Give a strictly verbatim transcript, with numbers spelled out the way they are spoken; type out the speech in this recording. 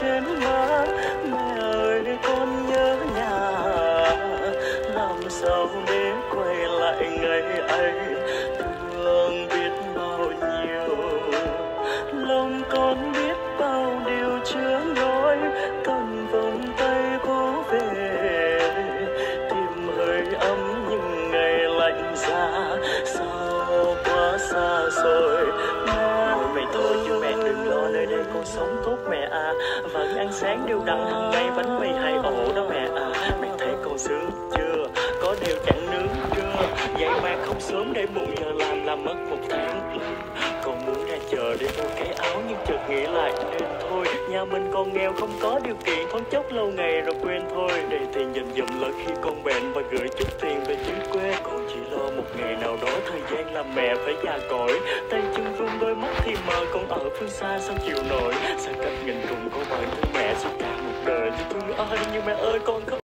trên má. Mẹ ơi con nhớ nhà, làm sao để quay lại ngày ấy, thương biết bao nhiêu. Lòng con biết bao điều chưa nói, cần vòng tay bố về, tìm hơi ấm những ngày lạnh giá, sao quá xa rồi. Mẹ vậy thôi chứ mẹ đừng lo, nơi đây con sống tốt mẹ à, vẫn ăn sáng đều đặn hàng ngày, bánh mì hai ổ đó mẹ à. Mẹ thấy con sướng chưa, có điều chẳng nướng chưa, vậy mà không sớm để muộn giờ làm làm mất một tháng. Con muốn ra chợ để mua cái áo nhưng chợt nghĩ lại nên thôi, nhà mình còn nghèo không có điều kiện, thoáng chốc lâu ngày rồi quên thôi. Để tiền dành dụm lỡ khi con bệnh và gửi chút tiền về dưới quê, con chỉ lo một ngày nào đó thời gian làm mẹ phải già cỗi, tay chân run đôi mắt thì mờ, con ở phương xa sao chịu nổi. Xa cách nghìn trùng con bởi thương mẹ suốt cả một đời, thì thương ơi nhưng mẹ ơi con không